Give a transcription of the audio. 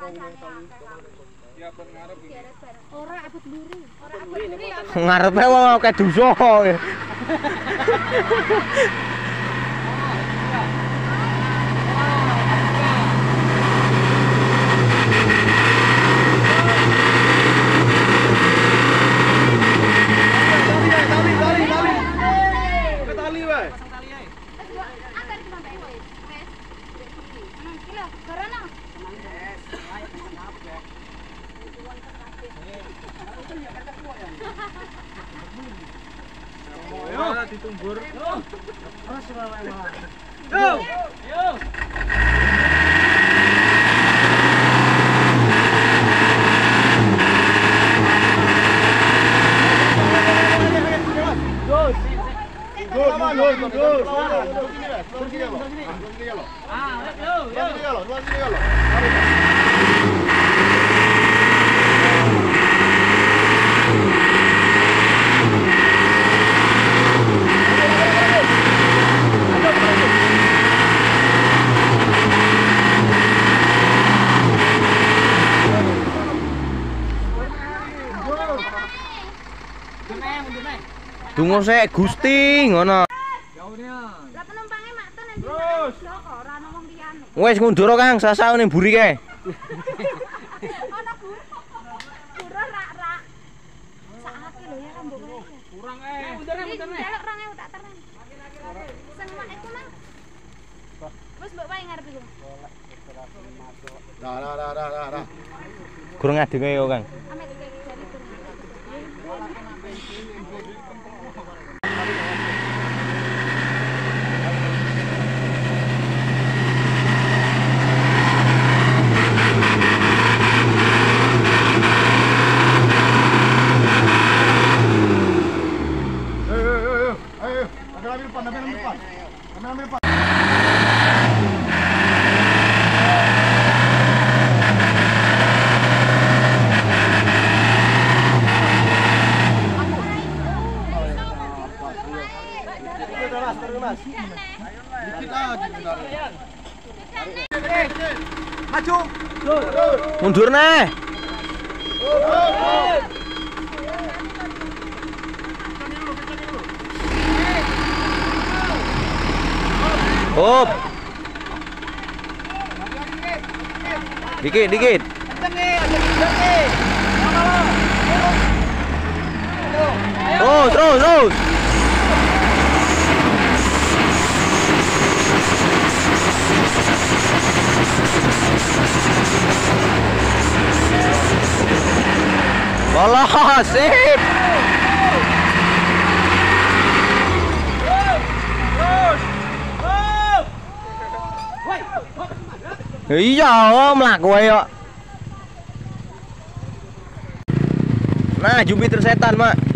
Ora abot mburi. Ora abot mburi ya. Ngarepe wong akeh dosa. Ditumbur. Tunggu sik Gusti ngono. Lah penumpange mak ten endi kok ora ana wong liyane. Wis ngundur Kang, sasau ning mburi kae. Ana guru. Guru rak-rak. Sakake lho ya kan mbok. Kurang ae. Mundur nek 2000 tak teren. Sing mak iku nang. Wis mbok wae ngarep iku. Dah. Kurang adenge yo Kang. Amet iki jari itu. Maju. Mundur neh. Hop. Dikit. Terus. Walah, sip. Iya, mlaku ae kok. Nah, Jupiter setan, Mak.